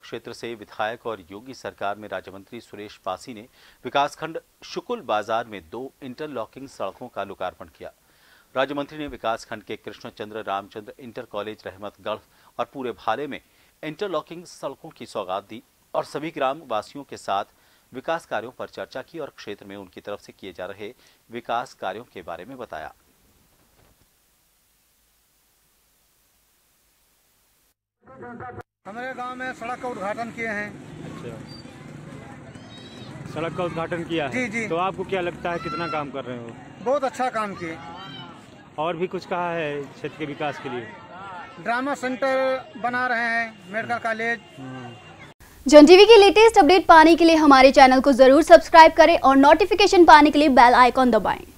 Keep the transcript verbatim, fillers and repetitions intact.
क्षेत्र से विधायक और योगी सरकार में राज्य मंत्री सुरेश पासी ने विकासखंड शुकुल बाजार में दो इंटरलॉकिंग सड़कों का लोकार्पण किया। राज्य मंत्री ने विकासखंड के कृष्णचंद्र रामचंद्र इंटर कॉलेज रहमतगढ़ और पूरे भाले में इंटरलॉकिंग सड़कों की सौगात दी और सभी ग्राम वासियों के साथ विकास कार्यों पर चर्चा की और क्षेत्र में उनकी तरफ से किए जा रहे विकास कार्यों के बारे में बताया। हमारे गांव में सड़क का उद्घाटन किए हैं। अच्छा, सड़क का उद्घाटन किया है। जी जी। तो आपको क्या लगता है कितना काम कर रहे हो? बहुत अच्छा काम किए। और भी कुछ कहा है क्षेत्र के विकास के लिए? ड्रामा सेंटर बना रहे हैं, मेडिकल कॉलेज। जन टीवी की लेटेस्ट अपडेट पाने के लिए हमारे चैनल को जरूर सब्सक्राइब करें और नोटिफिकेशन पाने के लिए बेल आइकॉन दबाएं।